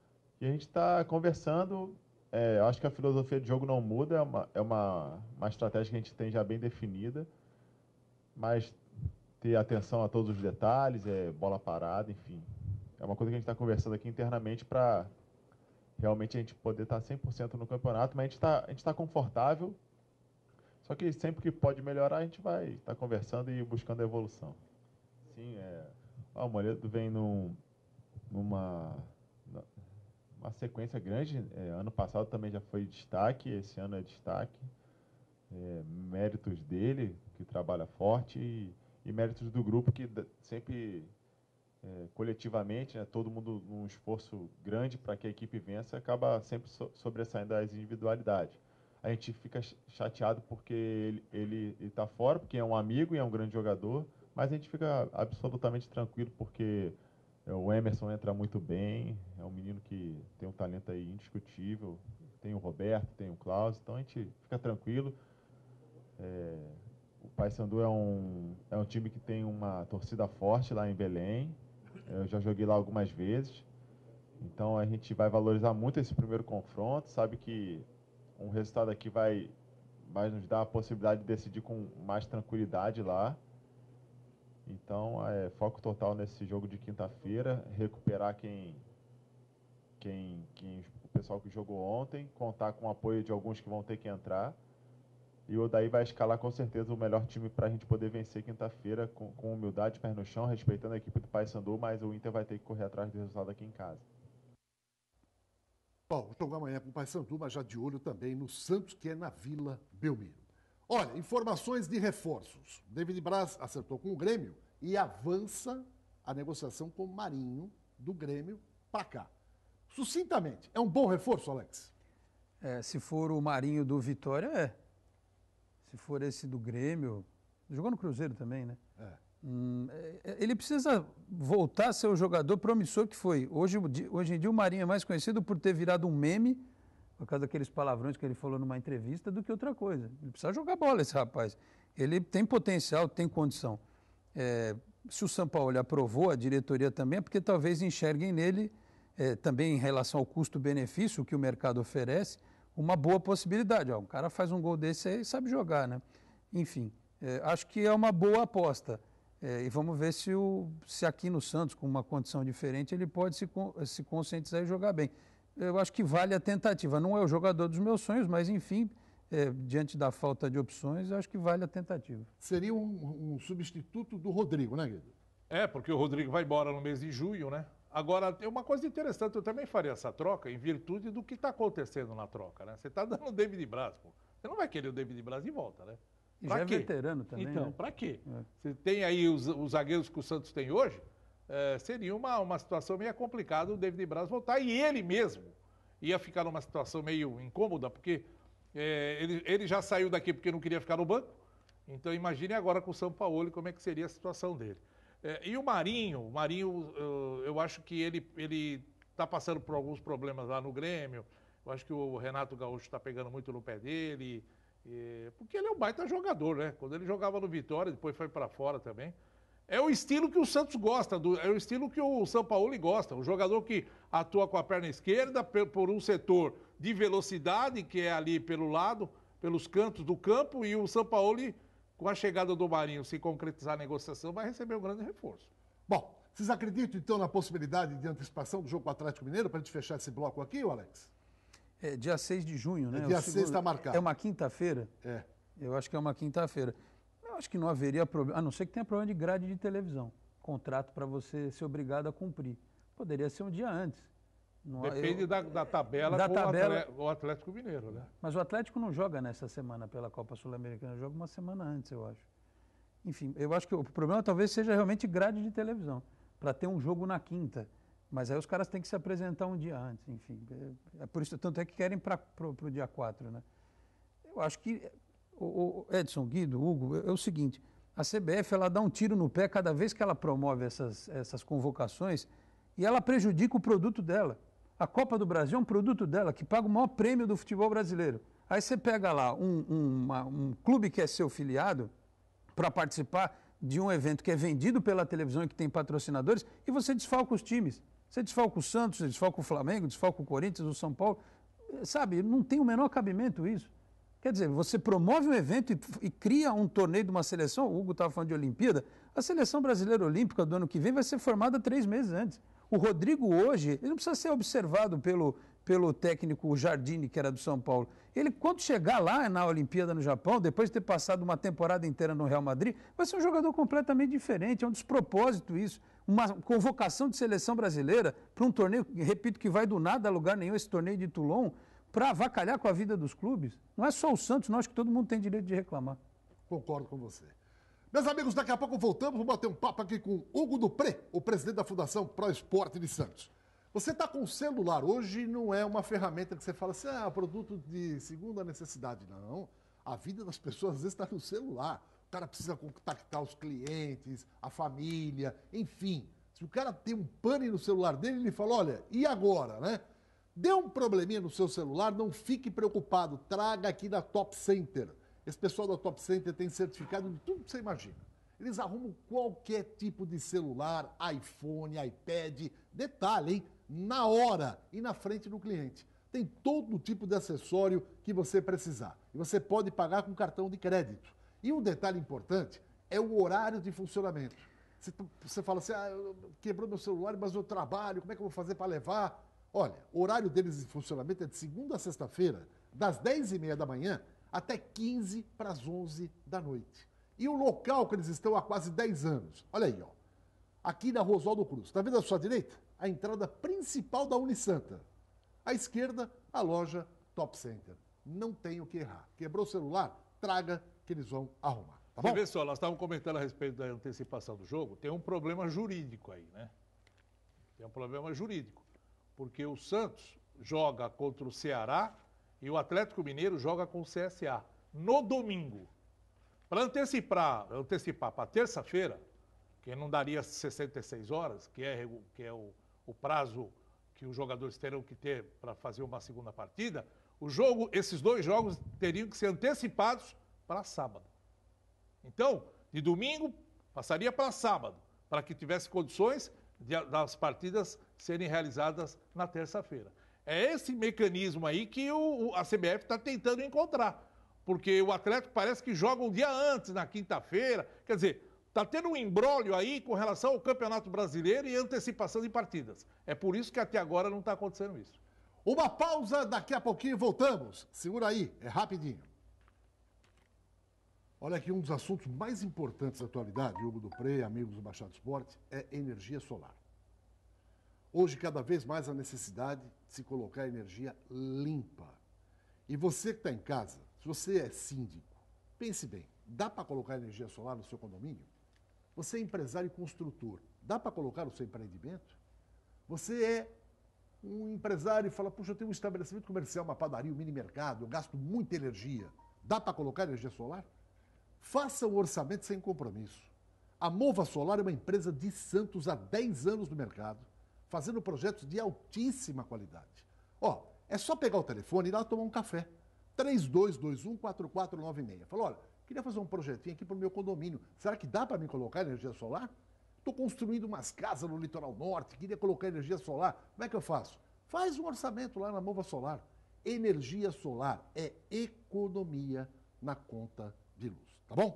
E a gente está conversando, é, eu acho que a filosofia de jogo não muda, é, uma, é uma, uma estratégia que a gente tem já bem definida, mas ter atenção a todos os detalhes, é, bola parada, enfim. É uma coisa que a gente está conversando aqui internamente para realmente a gente poder estar cem por cento no campeonato, mas a gente está a gente está confortável, só que sempre que pode melhorar, a gente vai estar conversando e buscando a evolução. Sim, é, o Amoredo vem num, numa uma sequência grande, é, ano passado também já foi destaque, esse ano é destaque, é, méritos dele, que trabalha forte, e, e méritos do grupo, que sempre, é, coletivamente, né, todo mundo num esforço grande para que a equipe vença, acaba sempre so sobressaindo as individualidades. A gente fica chateado porque ele está fora, porque é um amigo e é um grande jogador, mas a gente fica absolutamente tranquilo porque o Emerson entra muito bem, é um menino que tem um talento aí indiscutível, tem o Roberto, tem o Klaus, então a gente fica tranquilo. É, o Paysandu é um, é um time que tem uma torcida forte lá em Belém, eu já joguei lá algumas vezes, então a gente vai valorizar muito esse primeiro confronto, sabe que um resultado aqui vai, vai nos dar a possibilidade de decidir com mais tranquilidade lá. Então, é foco total nesse jogo de quinta-feira, recuperar quem, quem, quem, o pessoal que jogou ontem, contar com o apoio de alguns que vão ter que entrar. E o Odaí vai escalar com certeza o melhor time para a gente poder vencer quinta-feira com, com humildade, pé no chão, respeitando a equipe do Paysandu, mas o Inter vai ter que correr atrás do resultado aqui em casa. Bom, vou jogar amanhã com o Paysandu, mas já de olho também no Santos, que é na Vila Belmiro. Olha, informações de reforços. David Braz acertou com o Grêmio e avança a negociação com o Marinho do Grêmio para cá. Sucintamente, é um bom reforço, Alex? É, se for o Marinho do Vitória, é. Se for esse do Grêmio, jogou no Cruzeiro também, né? É. Hum, é, ele precisa voltar a ser o jogador promissor que foi. Hoje, hoje em dia o Marinho é mais conhecido por ter virado um meme, por causa daqueles palavrões que ele falou numa entrevista, do que outra coisa. Ele precisa jogar bola, esse rapaz. Ele tem potencial, tem condição. É, se o São Paulo aprovou, a diretoria também, é porque talvez enxerguem nele, é, também em relação ao custo-benefício que o mercado oferece, uma boa possibilidade. Ó, um cara faz um gol desse aí e sabe jogar, né? Enfim, é, acho que é uma boa aposta. É, e vamos ver se, o, se aqui no Santos, com uma condição diferente, ele pode se, se conscientizar e jogar bem. Eu acho que vale a tentativa. Não é o jogador dos meus sonhos, mas, enfim, é, diante da falta de opções, eu acho que vale a tentativa. Seria um, um substituto do Rodrigo, né, Guido? É, porque o Rodrigo vai embora no mês de junho, né? Agora, tem uma coisa interessante, eu também faria essa troca em virtude do que está acontecendo na troca, né? Você está dando o David Braz, pô. Você não vai querer o David Braz de volta, né? E já é veterano também, Então, né? pra quê? É. Você tem aí os, os zagueiros que o Santos tem hoje, é, seria uma, uma situação meio complicada o David Braz voltar, e ele mesmo ia ficar numa situação meio incômoda, porque é, ele, ele já saiu daqui porque não queria ficar no banco, então imagine agora com o Sampaoli como é que seria a situação dele. É, e o Marinho, o Marinho, eu, eu acho que ele ele está passando por alguns problemas lá no Grêmio, eu acho que o Renato Gaúcho está pegando muito no pé dele, e, porque ele é um baita jogador, né? Quando ele jogava no Vitória, depois foi para fora também. É o estilo que o Santos gosta, do, é o estilo que o Sampaoli gosta. Um jogador que atua com a perna esquerda por um setor de velocidade, que é ali pelo lado, pelos cantos do campo, e o Sampaoli, com a chegada do Marinho, se concretizar a negociação, vai receber um grande reforço. Bom, vocês acreditam então na possibilidade de antecipação do jogo com o Atlético Mineiro, para a gente fechar esse bloco aqui, Alex? É dia seis de junho, né? É dia seis está marcado. É uma quinta-feira? É. Eu acho que é uma quinta-feira. Eu acho que não haveria problema, a não ser que tenha problema de grade de televisão. Contrato para você ser obrigado a cumprir. Poderia ser um dia antes. Não, Depende eu, da, da tabela da com tabela, o Atlético Mineiro, né? Mas o Atlético não joga nessa semana pela Copa Sul-Americana, joga uma semana antes, eu acho. Enfim, eu acho que o problema talvez seja realmente grade de televisão, para ter um jogo na quinta. Mas aí os caras têm que se apresentar um dia antes, enfim. É, é por isso, tanto é que querem para o dia quatro, né? Eu acho que, o, o Edson, Guido, Hugo, é, é o seguinte, a C B F ela dá um tiro no pé cada vez que ela promove essas, essas convocações e ela prejudica o produto dela. A Copa do Brasil é um produto dela que paga o maior prêmio do futebol brasileiro. Aí você pega lá um, um, uma, um clube que é seu filiado para participar de um evento que é vendido pela televisão e que tem patrocinadores e você desfalca os times. Você desfalca o Santos, você desfalca o Flamengo, desfalca o Corinthians, o São Paulo. Sabe, não tem o menor cabimento isso. Quer dizer, você promove um evento e, e cria um torneio de uma seleção, o Hugo estava falando de Olimpíada, a seleção brasileira olímpica do ano que vem vai ser formada três meses antes. O Rodrigo hoje, ele não precisa ser observado pelo, pelo técnico Jardine, que era do São Paulo. Ele, quando chegar lá na Olimpíada no Japão, depois de ter passado uma temporada inteira no Real Madrid, vai ser um jogador completamente diferente, é um despropósito isso. Uma convocação de seleção brasileira para um torneio, repito, que vai do nada a lugar nenhum, esse torneio de Toulon, para avacalhar com a vida dos clubes. Não é só o Santos, não, acho que todo mundo tem direito de reclamar. Concordo com você. Meus amigos, daqui a pouco voltamos, vamos bater um papo aqui com Hugo Dupré, o presidente da Fundação Pro Esporte de Santos. Você está com o celular hoje, não é uma ferramenta que você fala assim, ah, produto de segunda necessidade. Não, a vida das pessoas às vezes está no celular. O cara precisa contactar os clientes, a família, enfim. Se o cara tem um pane no celular dele, ele fala, olha, e agora, né? Deu um probleminha no seu celular, não fique preocupado, traga aqui da Top Center. Esse pessoal da Top Center tem certificado de tudo que você imagina. Eles arrumam qualquer tipo de celular, iPhone, iPad, detalhe, hein? Na hora e na frente do cliente. Tem todo tipo de acessório que você precisar. E você pode pagar com cartão de crédito. E um detalhe importante é o horário de funcionamento. Você, você fala assim, ah, quebrou meu celular, mas eu trabalho, como é que eu vou fazer para levar? Olha, o horário deles de funcionamento é de segunda a sexta-feira, das dez e meia da manhã até quinze para as onze da noite. E o local que eles estão há quase dez anos, olha aí, ó, aqui na Rua Oswaldo Cruz. Está vendo à sua direita? A entrada principal da Unisanta. À esquerda, a loja Top Center. Não tem o que errar. Quebrou o celular? Traga que eles vão arrumar. Tá bom? Você vê só, nós estávamos comentando a respeito da antecipação do jogo, tem um problema jurídico aí, né? Tem um problema jurídico. Porque o Santos joga contra o Ceará e o Atlético Mineiro joga com o C S A no domingo. Para antecipar, antecipar para terça-feira, que não daria sessenta e seis horas, que é, que é o, o prazo que os jogadores terão que ter para fazer uma segunda partida, o jogo, esses dois jogos teriam que ser antecipados para sábado. Então, de domingo, passaria para sábado, para que tivesse condições de, das partidas serem realizadas na terça-feira. É esse mecanismo aí que o, a C B F está tentando encontrar, porque o Atlético parece que joga um dia antes, na quinta-feira, quer dizer, está tendo um imbróglio aí com relação ao Campeonato Brasileiro e antecipação de partidas. É por isso que até agora não está acontecendo isso. Uma pausa, daqui a pouquinho voltamos. Segura aí, é rapidinho. Olha aqui, um dos assuntos mais importantes da atualidade, Hugo Dupré, amigos do Baixada Esporte, é energia solar. Hoje, cada vez mais a necessidade de se colocar energia limpa. E você que está em casa, se você é síndico, pense bem, dá para colocar energia solar no seu condomínio? Você é empresário e construtor, dá para colocar no seu empreendimento? Você é um empresário e fala, puxa, eu tenho um estabelecimento comercial, uma padaria, um mini mercado, eu gasto muita energia, dá para colocar energia solar? Faça um orçamento sem compromisso. A Mova Solar é uma empresa de Santos há dez anos no mercado, fazendo projetos de altíssima qualidade. Ó, é só pegar o telefone e ir lá tomar um café. três dois dois um, quatro quatro nove seis. Fala, olha, queria fazer um projetinho aqui para o meu condomínio. Será que dá para mim colocar energia solar? Estou construindo umas casas no litoral norte, queria colocar energia solar. Como é que eu faço? Faz um orçamento lá na Mova Solar. Energia solar é economia na conta de luz. Tá bom?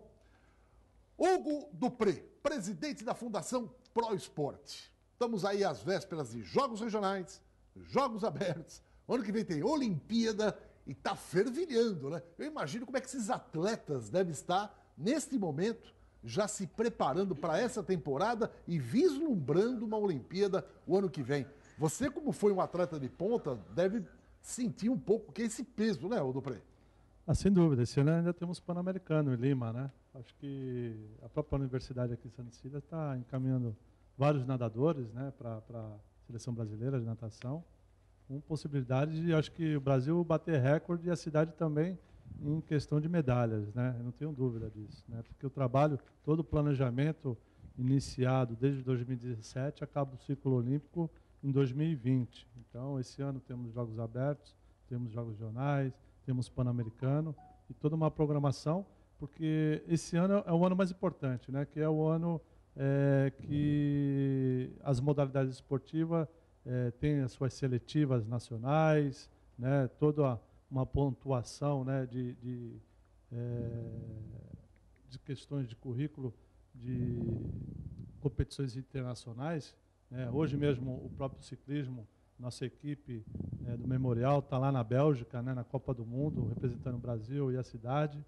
Hugo Dupré, presidente da Fundação Pro Esporte. Estamos aí às vésperas de Jogos Regionais, Jogos Abertos. Ano que vem tem Olimpíada e tá fervilhando, né? Eu imagino como é que esses atletas devem estar, neste momento, já se preparando para essa temporada e vislumbrando uma Olimpíada o ano que vem. Você, como foi um atleta de ponta, deve sentir um pouco que é esse peso, né, Dupré? Ah, sem dúvida, esse ano ainda temos Pan-Americano em Lima, né? Acho que a própria Universidade aqui de Santa Cecília está encaminhando vários nadadores, né, para a seleção brasileira de natação, com possibilidade de, acho que o Brasil bater recorde e a cidade também em questão de medalhas, né? Eu não tenho dúvida disso, né? Porque o trabalho, todo o planejamento iniciado desde dois mil e dezessete acaba o ciclo olímpico em dois mil e vinte. Então, esse ano temos Jogos Abertos, temos Jogos Regionais, temos Pan-Americano e toda uma programação, porque esse ano é o ano mais importante, né? Que é o ano é, que as modalidades esportivas é, tem as suas seletivas nacionais, né, toda uma pontuação, né, de, de, é, de questões de currículo de competições internacionais. Né. Hoje mesmo o próprio ciclismo, nossa equipe é, do Memorial está lá na Bélgica, né, na Copa do Mundo, representando o Brasil e a cidade.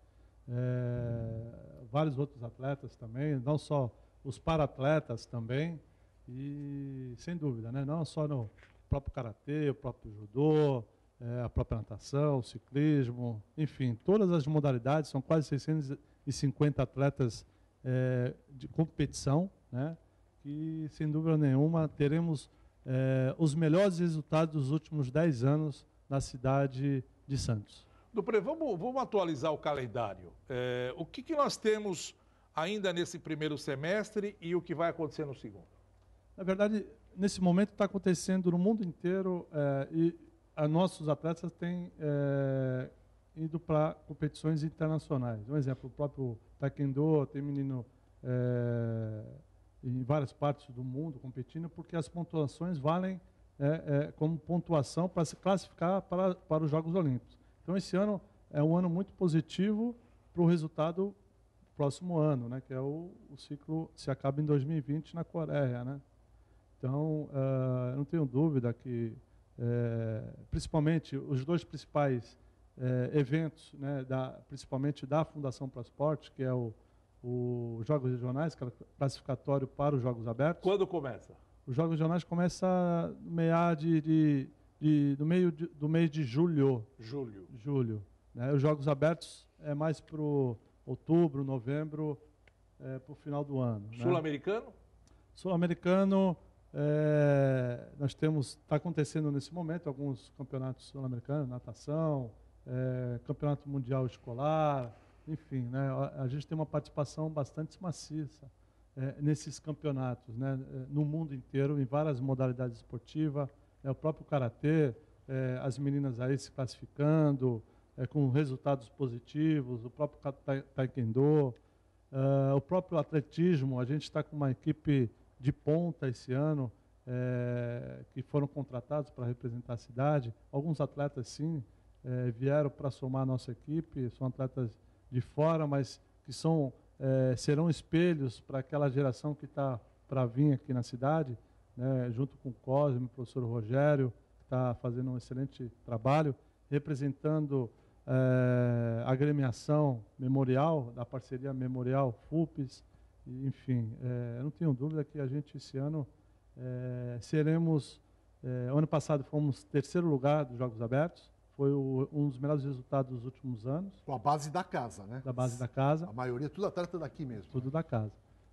É, vários outros atletas também, não só os para-atletas também, e sem dúvida, né, não só no próprio karatê, o próprio judô, é, a própria natação, o ciclismo, enfim, todas as modalidades, são quase seiscentos e cinquenta atletas é, de competição, né, que sem dúvida nenhuma teremos é, os melhores resultados dos últimos dez anos na cidade de Santos. Dupré, vamos, vamos atualizar o calendário. É, o que, que nós temos ainda nesse primeiro semestre e o que vai acontecer no segundo? Na verdade, nesse momento está acontecendo no mundo inteiro é, e a nossos atletas têm é, ido para competições internacionais. Um exemplo, o próprio Taekwondo tem menino é, em várias partes do mundo competindo, porque as pontuações valem é, é, como pontuação para se classificar para, para os Jogos Olímpicos. Então, esse ano é um ano muito positivo para o resultado do próximo ano, né, que é o, o ciclo, se acaba em dois mil e vinte na Coreia, né? Então, uh, eu não tenho dúvida que, é, principalmente, os dois principais é, eventos, né, da, principalmente da Fundação Pro Esporte, que é o, o Jogos Regionais, que é classificatório para os Jogos Abertos. Quando começa? Os Jogos Regionais começam no meio de, de, de, do, meio de, do mês de julho. Julho. Julho. Né? Os Jogos Abertos é mais para outubro, novembro, é, para o final do ano. Sul-americano? Né? Sul-americano... É, nós temos, está acontecendo nesse momento alguns campeonatos sul-americanos, natação, é, campeonato mundial escolar, enfim, né, a, a gente tem uma participação bastante maciça é, nesses campeonatos, né, no mundo inteiro, em várias modalidades esportivas, é, o próprio karatê, é, as meninas aí se classificando, é, com resultados positivos, o próprio taekwondo, é, o próprio atletismo, a gente está com uma equipe de ponta esse ano, é, que foram contratados para representar a cidade. Alguns atletas, sim, é, vieram para somar a nossa equipe, são atletas de fora, mas que são, é, serão espelhos para aquela geração que está para vir aqui na cidade, né, junto com o Cosme, o professor Rogério, que está fazendo um excelente trabalho, representando é, a agremiação Memorial, da parceria Memorial FUPES. Enfim, é, eu não tenho dúvida que a gente esse ano é, seremos, é, ano passado fomos terceiro lugar dos Jogos Abertos, foi o, um dos melhores resultados dos últimos anos. Com a base da casa, né? Da base da casa. A maioria, tudo atleta daqui mesmo. Tudo da casa.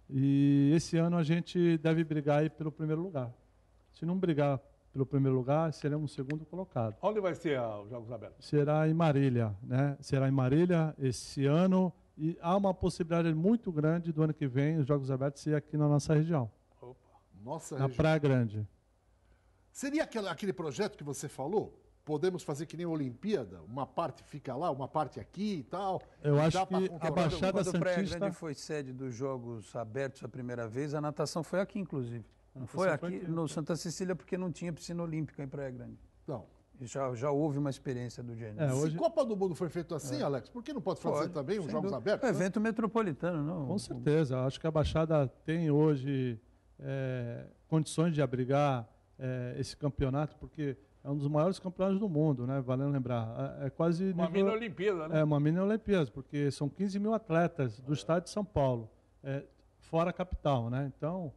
E esse ano a gente deve brigar aí pelo primeiro lugar. Se não brigar pelo primeiro lugar, seremos o segundo colocado. Onde vai ser a, os Jogos Abertos? Será em Marília, né? Será em Marília esse ano. E há uma possibilidade muito grande do ano que vem os Jogos Abertos ser aqui na nossa região. Opa. Nossa na região. Praia Grande. Seria aquele, aquele projeto que você falou? Podemos fazer que nem a Olimpíada? Uma parte fica lá, uma parte aqui e tal? Eu e acho que a Baixada quando Santista... Quando Praia Grande foi sede dos Jogos Abertos a primeira vez, a natação foi aqui, inclusive. Não foi aqui, foi aqui no Santa Cecília, porque não tinha piscina olímpica em Praia Grande. Não. Já, já houve uma experiência do gênero. É, hoje... Se Copa do Mundo foi feito assim, é. Alex, por que não pode fazer pode, também os Jogos Abertos? É um evento metropolitano, não? Com certeza. Acho que a Baixada tem hoje é, condições de abrigar é, esse campeonato, porque é um dos maiores campeonatos do mundo, né? Valendo lembrar. É, é quase... Uma nível... mini Olimpíada, né? É, uma mini Olimpíada, porque são quinze mil atletas do estado de São Paulo, é, fora a capital, né? Então,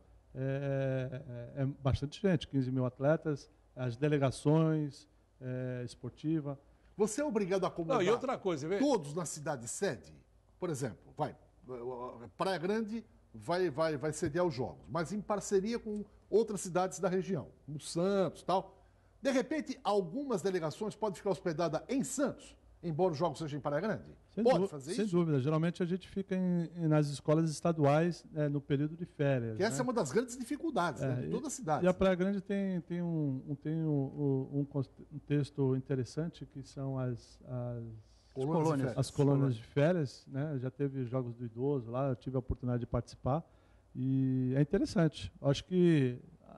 é, é, é bastante gente, quinze mil atletas, as delegações... É, esportiva. Você é obrigado a acomodar não, e outra coisa, vê? todos na cidade sede? Por exemplo, vai, Praia Grande vai, vai, vai sediar os Jogos, mas em parceria com outras cidades da região, como Santos e tal. De repente, algumas delegações podem ficar hospedadas em Santos, embora os Jogos sejam em Praia Grande? Sem Pode fazer sem isso? Sem dúvida. Geralmente a gente fica em, em, nas escolas estaduais é, no período de férias. Que essa né? é uma das grandes dificuldades é, né, de toda a cidade. E a Praia Grande tem, tem, um, um, tem um, um, um texto interessante, que são as, as colônias, colônias. as colônias de férias. Né? Já teve Jogos do Idoso lá, eu tive a oportunidade de participar. E é interessante. Acho que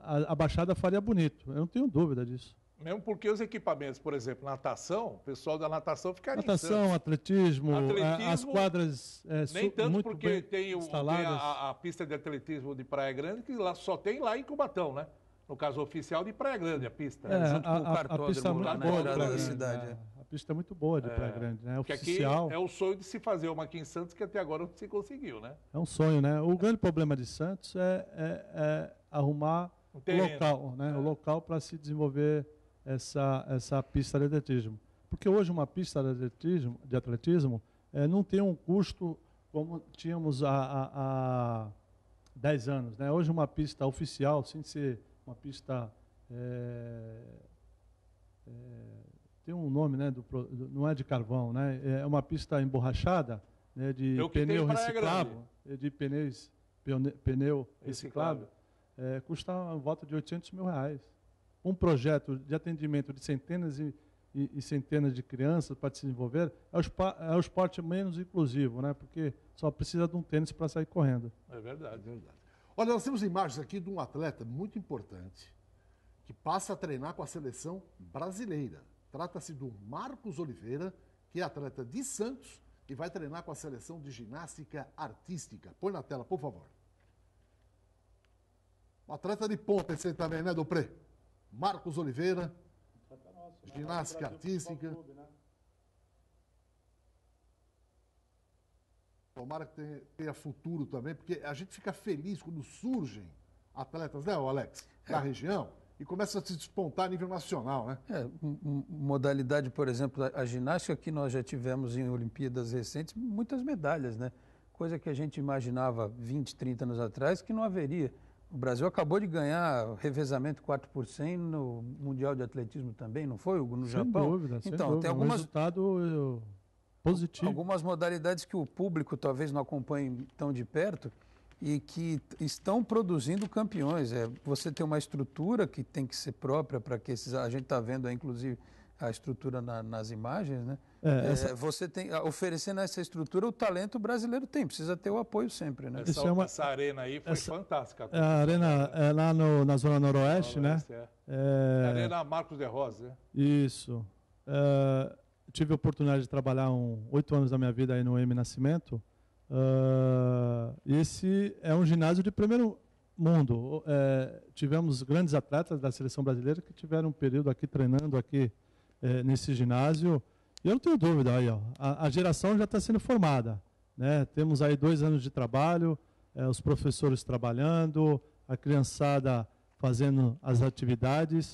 a, a Baixada faria bonito. Eu não tenho dúvida disso. Mesmo porque os equipamentos, por exemplo, natação, o pessoal da natação ficaria Natação, atletismo, atletismo, as quadras é, nem tanto muito porque bem tem, o, tem a, a pista de atletismo de Praia Grande, que lá, só tem lá em Cubatão, né? No caso oficial de Praia Grande, a pista. É, junto a, com o a, a pista é muito lá boa na de Praia da cidade. É. A pista é muito boa de Praia Grande, né? Porque oficial. aqui é o sonho de se fazer uma aqui em Santos, que até agora não se conseguiu, né? É um sonho, né? O grande problema de Santos é, é, é arrumar um o local, né? É. O local para se desenvolver essa, essa pista de atletismo. Porque hoje uma pista de atletismo, de atletismo é, não tem um custo como tínhamos há, há dez anos, né? Hoje uma pista oficial, sem ser uma pista... É, é, tem um nome, né? Do, do, não é de carvão, né? É uma pista emborrachada, né, de é pneu reciclável, de pneus, pneu, pneu reciclável, é, custa em volta de oitocentos mil reais. Um projeto de atendimento de centenas e, e, e centenas de crianças para se desenvolver é o, é o esporte menos inclusivo, né? Porque só precisa de um tênis para sair correndo. É verdade, é verdade. Olha, nós temos imagens aqui de um atleta muito importante que passa a treinar com a seleção brasileira. Trata-se do Marcos Oliveira, que é atleta de Santos e vai treinar com a seleção de ginástica artística. Põe na tela, por favor. Um atleta de ponta esse aí também, né, Dupré? Marcos Oliveira, ginástica artística. Tomara que tenha, tenha futuro também, porque a gente fica feliz quando surgem atletas, né, Alex, da é. região, e começa a se despontar a nível nacional, né? É, modalidade, por exemplo, a ginástica, que nós já tivemos em Olimpíadas recentes, muitas medalhas, né? Coisa que a gente imaginava vinte, trinta anos atrás que não haveria. O Brasil acabou de ganhar revezamento quatro por cem no Mundial de Atletismo também, não foi, Hugo, no sem Japão? Dúvida, sem então, dúvida. tem algumas... Um resultado positivo. Algumas modalidades que o público talvez não acompanhe tão de perto e que estão produzindo campeões. É, você tem uma estrutura que tem que ser própria para que esses... A gente está vendo, aí, inclusive, a estrutura na, nas imagens, né? É, essa... é, você tem, oferecendo essa estrutura, o talento brasileiro tem, precisa ter o apoio sempre, né? Essa, é uma... essa arena aí foi essa... fantástica. A arena é lá no, na Zona Noroeste, Noroeste né? É. É... Arena Marcos de Rosa, né? Isso. É... Tive a oportunidade de trabalhar um, oito anos da minha vida aí no M Nascimento. Uh, esse é um ginásio de primeiro mundo. É, tivemos grandes atletas da seleção brasileira que tiveram um período aqui treinando aqui é, nesse ginásio. E eu não tenho dúvida, aí, ó, a, a geração já está sendo formada, né? Temos aí dois anos de trabalho, é, os professores trabalhando, a criançada fazendo as atividades.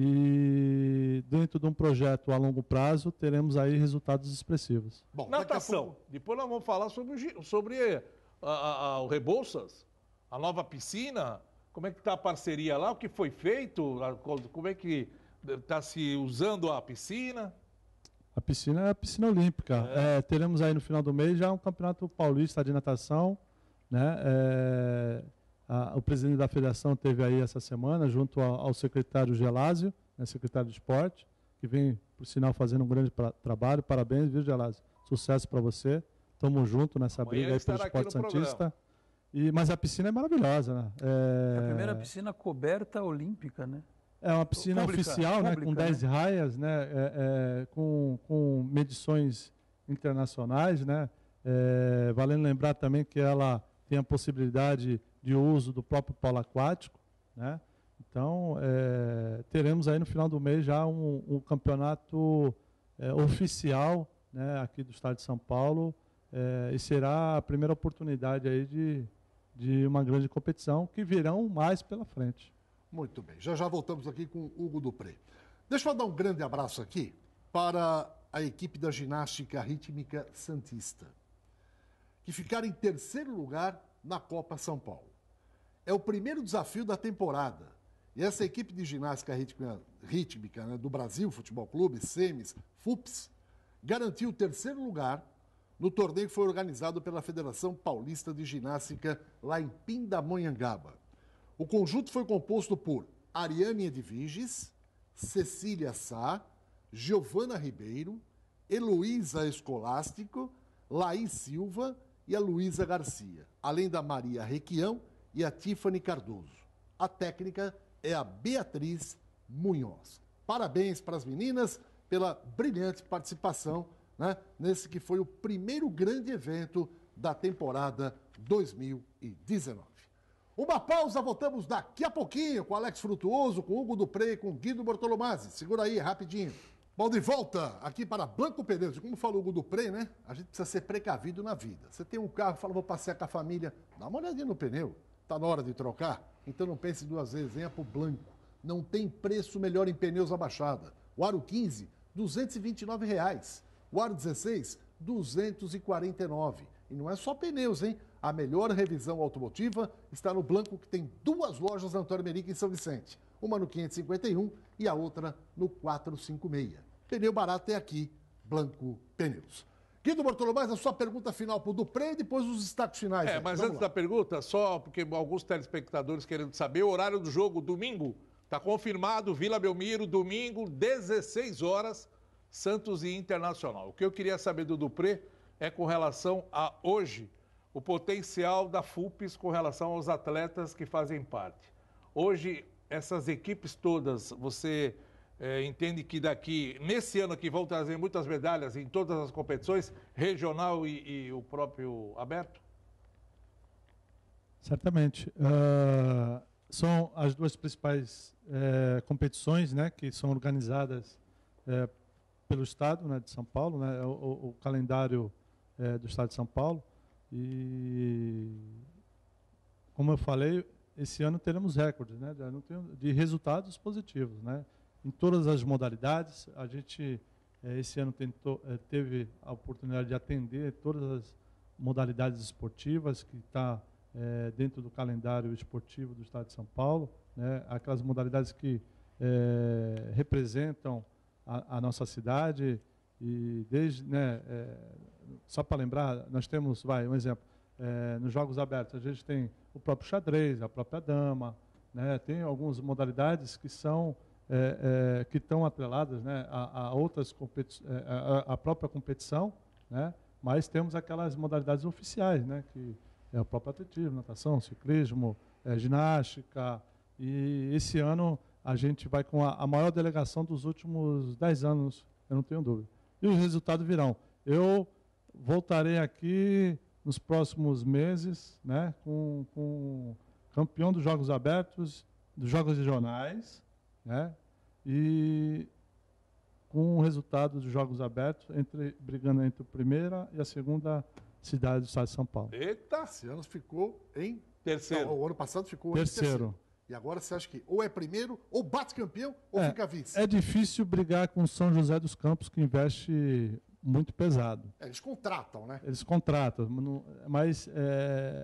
E dentro de um projeto a longo prazo, teremos aí resultados expressivos. Bom, natação. Pouco... Depois nós vamos falar sobre, sobre a, a, a, o Rebouças, a nova piscina. Como é que está a parceria lá? O que foi feito? Como é que está se usando a piscina? A piscina é a piscina olímpica. É. É, teremos aí no final do mês já um campeonato paulista de natação, né? É... A, o presidente da federação teve aí essa semana, junto ao, ao secretário Gelásio, né, secretário de esporte, que vem, por sinal, fazendo um grande pra, trabalho. Parabéns, viu, Gelásio? Sucesso para você. Estamos juntos nessa Amanhã briga aí pelo esporte santista. E, mas a piscina é maravilhosa, né? É... é a primeira piscina coberta olímpica, né? É uma piscina pública, oficial, pública, né, com dez né? raias, né, é, é, com, com medições internacionais, né? É, valendo lembrar também que ela tem a possibilidade de uso do próprio polo aquático, né? Então, é, teremos aí no final do mês já um, um campeonato é, oficial, né, aqui do estado de São Paulo, é, e será a primeira oportunidade aí de, de uma grande competição, que virão mais pela frente. Muito bem, já já voltamos aqui com o Hugo Dupré. Deixa eu dar um grande abraço aqui para a equipe da ginástica rítmica santista, que ficaram em terceiro lugar na Copa São Paulo. É o primeiro desafio da temporada. E essa equipe de ginástica rítmica, rítmica né, do Brasil Futebol Clube, SEMES, FUPS, garantiu o terceiro lugar no torneio que foi organizado pela Federação Paulista de Ginástica lá em Pindamonhangaba. O conjunto foi composto por Ariane Edviges, Cecília Sá, Giovana Ribeiro, Heloísa Escolástico, Laís Silva e a Luísa Garcia, além da Maria Requião e a Tiffany Cardoso. A técnica é a Beatriz Munhoz. Parabéns para as meninas pela brilhante participação, né, nesse que foi o primeiro grande evento da temporada dois mil e dezenove. Uma pausa, voltamos daqui a pouquinho com Alex Frutuoso, com Hugo Dupré e com Guido Bortolomazzi. Segura aí, rapidinho. Bom, de volta aqui para Blanco Pneus. E como falou o Hugo Dupré, né? A gente precisa ser precavido na vida. Você tem um carro, fala, vou passear com a família, dá uma olhadinha no pneu. Tá na hora de trocar? Então não pense duas vezes, venha pro Blanco. Não tem preço melhor em pneus abaixada. O Aro quinze, duzentos e vinte e nove reais. O Aro dezesseis, duzentos e quarenta e nove. E não é só pneus, hein? A melhor revisão automotiva está no Blanco, que tem duas lojas Antônio Merica em São Vicente. Uma no quinhentos e cinquenta e um e a outra no quatrocentos e cinquenta e seis. Pneu barato é aqui, Blanco Pneus. Guido Bortolomazzi, a sua pergunta final para o Dupré e depois os destaques finais. É, aí. mas Vamos antes lá. da pergunta, só porque alguns telespectadores querendo saber, o horário do jogo, domingo, está confirmado, Vila Belmiro, domingo, dezesseis horas, Santos e Internacional. O que eu queria saber do Dupré é com relação a hoje, o potencial da F U P S com relação aos atletas que fazem parte. Hoje, essas equipes todas, você é, entende que daqui, nesse ano aqui, vão trazer muitas medalhas em todas as competições, regional e, e o próprio aberto? Certamente. Uh, são as duas principais uh, competições, né, que são organizadas uh, pelo Estado, né, de São Paulo, né, o, o calendário uh, do Estado de São Paulo. E, como eu falei, esse ano teremos recordes, né, de resultados positivos, né, em todas as modalidades. A gente, eh, esse ano, tentou, eh, teve a oportunidade de atender todas as modalidades esportivas que está eh, dentro do calendário esportivo do Estado de São Paulo, né, aquelas modalidades que eh, representam a, a nossa cidade. E desde, né, eh, só para lembrar, nós temos, vai, um exemplo, eh, nos Jogos Abertos, a gente tem o próprio xadrez, a própria dama, né, tem algumas modalidades que são É, é, que estão atreladas, né, a, a outras competições, é, a, a própria competição, né, mas temos aquelas modalidades oficiais, né, que é o próprio atletismo, natação, ciclismo, é, ginástica. E esse ano a gente vai com a, a maior delegação dos últimos dez anos, eu não tenho dúvida. E os resultados virão. Eu voltarei aqui nos próximos meses, né, com, com campeão dos Jogos Abertos, dos Jogos Regionais, né? E com o resultado dos Jogos Abertos, entre, brigando entre a primeira e a segunda cidade do estado de São Paulo. Eita! Esse ano ficou em Terceiro. Não, o ano passado ficou terceiro. em terceiro. E agora você acha que ou é primeiro, ou bate campeão, ou é, fica vice? É difícil brigar com São José dos Campos, que investe muito pesado. É, eles contratam, né? Eles contratam, mas é,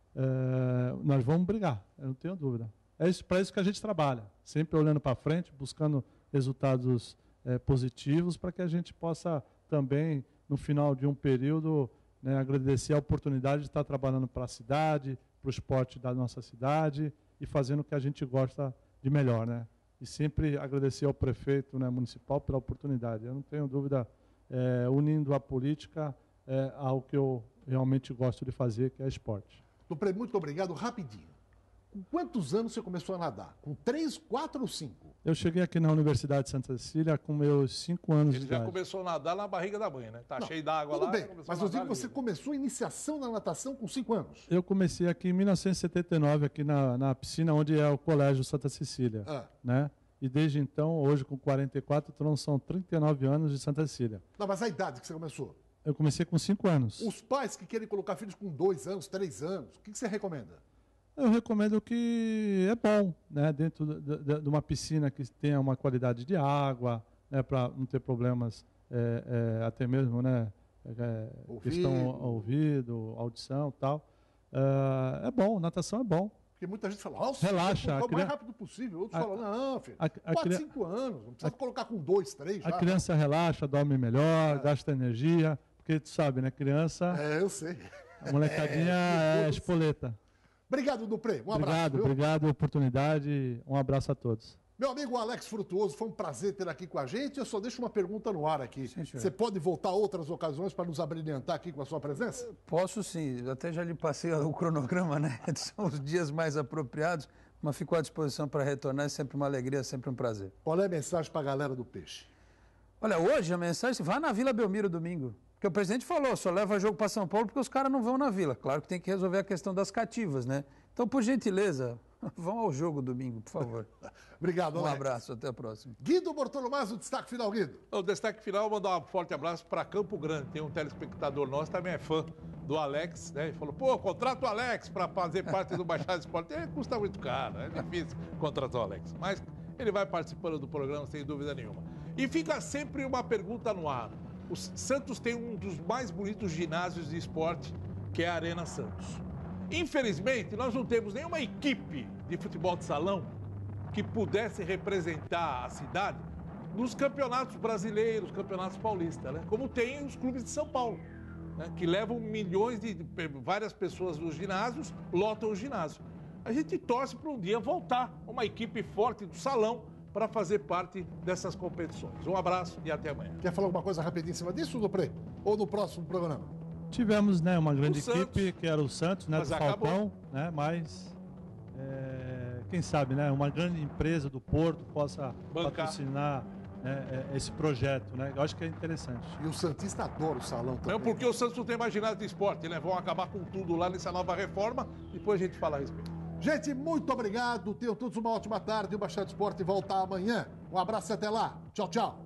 é, nós vamos brigar, eu não tenho dúvida. É para isso que a gente trabalha, sempre olhando para frente, buscando resultados é, positivos, para que a gente possa também, no final de um período, né, agradecer a oportunidade de estar trabalhando para a cidade, para o esporte da nossa cidade e fazendo o que a gente gosta de melhor, né? E sempre agradecer ao prefeito, né, municipal pela oportunidade. Eu não tenho dúvida, é, unindo a política é, ao que eu realmente gosto de fazer, que é esporte. Dupré, muito obrigado. Rapidinho. Com quantos anos você começou a nadar? Com três, quatro ou cinco? Eu cheguei aqui na Universidade de Santa Cecília com meus cinco anos Ele de já idade. começou a nadar na barriga da mãe, né? Tá Não, cheio d'água lá. Tudo bem, começou mas a eu digo nadar que você livre. começou a iniciação na natação com cinco anos. Eu comecei aqui em mil novecentos e setenta e nove, aqui na, na piscina onde é o Colégio Santa Cecília. Ah. Né? E desde então, hoje com quarenta e quatro, então são trinta e nove anos de Santa Cecília. Não, mas a idade que você começou? Eu comecei com cinco anos. Os pais que querem colocar filhos com dois anos, três anos, o que que você recomenda? Eu recomendo que é bom, né, dentro de, de, de uma piscina que tenha uma qualidade de água, né, para não ter problemas, é, é, até mesmo, né, é, questão ao ouvido, audição e tal. É, é bom, natação é bom. Porque muita gente fala, nossa, relaxa, o a mais rápido possível. Outros a, falam, não, filho, a, a, quatro, cri... cinco anos, não precisa a, colocar com dois, três já. A criança né? relaxa, dorme melhor, é. gasta energia, porque tu sabe, né, criança... É, eu sei. A molecadinha é, é espoleta. Obrigado, Dupré. Um obrigado, abraço. Obrigado pela oportunidade. Um abraço a todos. Meu amigo Alex Frutuoso, foi um prazer ter aqui com a gente. Eu só deixo uma pergunta no ar aqui. Sim, Você pode voltar a outras ocasiões para nos abrilhantar aqui com a sua presença? Posso sim. Eu até já lhe passei o cronograma, né? São os dias mais apropriados. mas ficou à disposição para retornar, é sempre uma alegria, sempre um prazer. Qual é a mensagem para a galera do Peixe? Olha, hoje a mensagem, vá na Vila Belmiro domingo, porque o presidente falou, só leva jogo para São Paulo porque os caras não vão na Vila. Claro que tem que resolver a questão das cativas, né? Então, por gentileza, vão ao jogo domingo, por favor. Obrigado, Um Alex. abraço, até a próxima. Guido Bortolomaz, o destaque final, Guido. O destaque final, mandar um forte abraço para Campo Grande. Tem um telespectador nosso, também é fã do Alex, né? Ele falou, pô, contrata o Alex para fazer parte do Baixada Esporte. É, custa muito caro, é difícil contratar o Alex. Mas ele vai participando do programa, sem dúvida nenhuma. E fica sempre uma pergunta no ar. O Santos tem um dos mais bonitos ginásios de esporte, que é a Arena Santos. Infelizmente, nós não temos nenhuma equipe de futebol de salão que pudesse representar a cidade nos campeonatos brasileiros, campeonatos paulistas, né? Como tem os clubes de São Paulo, né? Que levam milhões de, de várias pessoas nos ginásios, lotam o ginásio. A gente torce para um dia voltar uma equipe forte do salão para fazer parte dessas competições. Um abraço e até amanhã. Quer falar alguma coisa rapidinho em cima disso, Dupré? Ou no próximo programa? Tivemos, né, uma grande O equipe, Santos. que era o Santos, né, Mas do acabou. Falcão, né, mas é, quem sabe, né, uma grande empresa do Porto possa Bancar. patrocinar, né, esse projeto, né, eu acho que é interessante. E o Santista adora o salão também. Não, porque o Santos não tem mais ginásio de esporte, né? Vão acabar com tudo lá nessa nova reforma. Depois a gente fala a respeito. Gente, muito obrigado. Tenham todos uma ótima tarde. O Baixada Esporte volta amanhã. Um abraço e até lá. Tchau, tchau.